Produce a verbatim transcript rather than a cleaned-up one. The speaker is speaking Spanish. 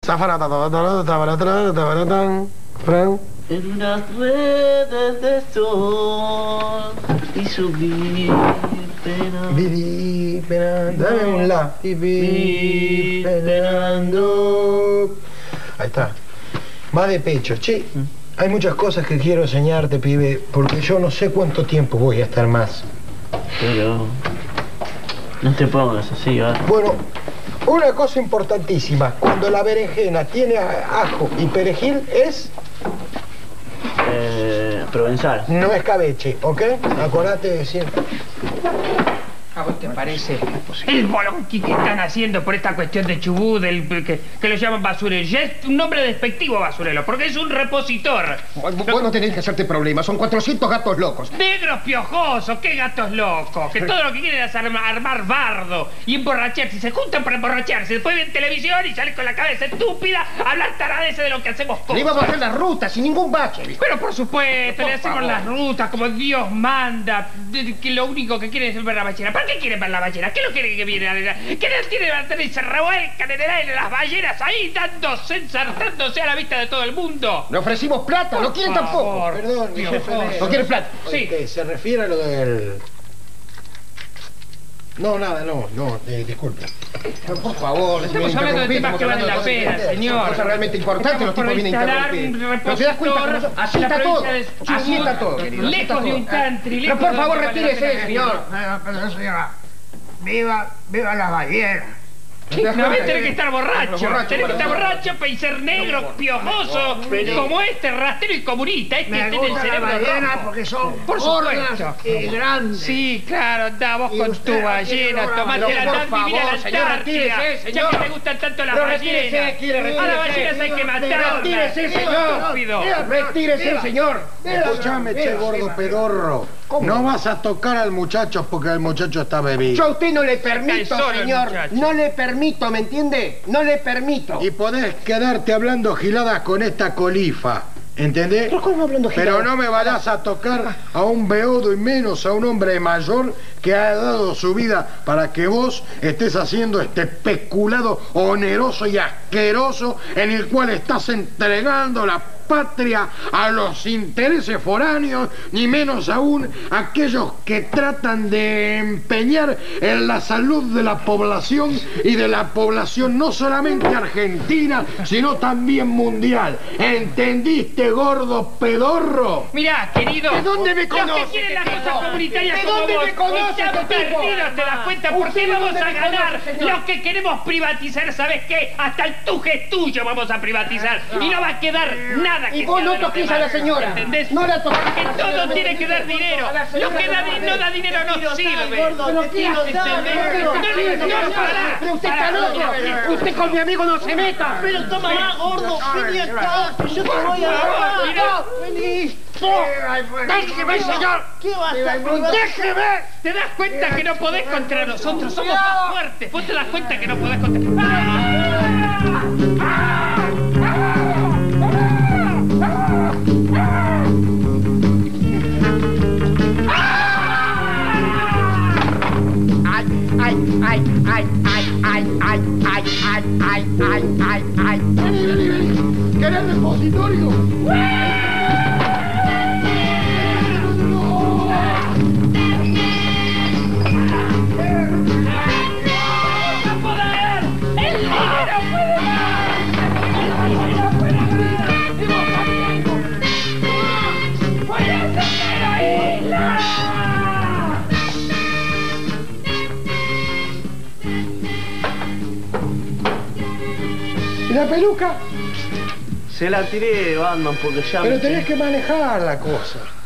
Zafarata, Fran. En unas redes de sol y subir penando. Viví penando. Dame un la. Viví penando. Ahí está. Más de pecho. Che, hay muchas cosas que quiero enseñarte, pibe, porque yo no sé cuánto tiempo voy a estar más. Pero... no te pongas así, ¿vale? Bueno, una cosa importantísima. Cuando la berenjena tiene ajo y perejil es... Eh, provenzal. No escabeche, ¿ok? Acordate de decir. ¿A vos te parece el bolonqui que están haciendo por esta cuestión de Chubut, del, que, que lo llaman basurero? Ya es un nombre despectivo, basurero, porque es un repositor. Vos, vos no tenés que hacerte problemas, son cuatrocientos gatos locos. Negros piojosos, qué gatos locos, que todo lo que quieren es armar, armar bardo y emborracharse. Se juntan para emborracharse, después ven televisión y salen con la cabeza estúpida a hablar taradeces de lo que hacemos cosas. Le íbamos a hacer la ruta sin ningún bache. Pero por supuesto, Por le hacemos favor. las rutas como Dios manda, que lo único que quieren es ver la ballena. ¿Para qué quieren ver la ballena? ¿Qué es lo que quieren que viene a ver? ¿Qué no tienen y se revuelcan en el aire las ballenas ahí dándose, ensartándose a la vista de todo el mundo? Le ofrecimos plata, no quieren tampoco. Perdón, mi jefe. ¿No quieren plata? Sí. ¿Qué? ¿Se refiere a lo del...? No, nada, no, no, eh, disculpe. Por favor, Estamos hablando de temas que valen la pena, señor. Son cosas realmente importantes, los Estamos por tipos vienen a instalar interrumpir. un Pero te das cuenta que repositor no- así en la está todo. provincia de Chubut, Así está todo, querido. así está lejos de todo. un country, Pero lejos por de favor, donde vale la retírese, pena señor. Pero, pero señora, viva, viva la ballena. Sí, das no cuenta ves, tenés que- que estar borracho. borracho, Tenés que estar para- borracho y ser negro, piojoso, como este rastero y comunista. Este Me tiene el gusta la cerebro ballena rojo. porque son Por gordas supuesto. y grandes. Sí, claro, andá vos Y con usted tu aquí ballena, no la tomate ballena. la Por andá a vivir a favor, la señor, Antártida. retírese, Ya señor. que te gustan tanto las Pero ballenas. retírese, quiere A las retírese. ballenas hay que matarlas. Retírese, señor. Estúpido. Retírese, señor. Escúchame, che, gordo pedorro. ¿Cómo? No vas a tocar al muchacho porque el muchacho está bebido. Yo a usted no le permito, solo el señor. muchacho. No le permito, ¿me entiende? No le permito. Y podés quedarte hablando giladas con esta colifa, ¿entendés? ¿Pero cómo hablando Pero giladas? no me vayas a tocar a un beodo y menos a un hombre mayor que ha dado su vida para que vos estés haciendo este peculado oneroso y asqueroso en el cual estás entregando la patria a los intereses foráneos, ni menos aún aquellos que tratan de empeñar en la salud de la población y de la población no solamente argentina, sino también mundial. ¿Entendiste, gordo pedorro? Mirá, querido. ¿De dónde me Los conoce, que quieren este las tipo? cosas comunitarias ¿De como dónde vos me conoce están este tipo? perdidos, ¿te das cuenta? ¿Por ¿Usted qué de vamos dónde a me ganar? conoce, señor? Los que queremos privatizar, ¿sabes qué? Hasta el tuje tuyo vamos a privatizar. Y no va a quedar nada que Y vos sea no de los toquís a demás. la señora. ¿Entendés? No la toquís. Porque todo tiene que dar dinero. Lo que da, no da dinero no sirve. ¿Pero qué hace? ¿Entendés? Pero, No, no, no, no, pará. pero usted está loco. Usted con mi amigo no se meta. Pero toma más, gordo, vení acá, que yo te voy a Vamos, mirá. dar. Vení. ¡Déjeme, señor! ¿Qué vas a privar? ¡Déjeme! ¿Te das cuenta que no podés contra nosotros? Somos más fuertes. ¿Vos te das cuenta que no podés contra... ¡Ay, ay, ay, ay, ay, ay, ay, ay, ay, ay, ay, ay, ay! ¡Vení, vení, vení! ¿Querés repositorio? ¿Y la peluca? Se la tiré, Batman, porque ya... Pero tenés que manejar la cosa.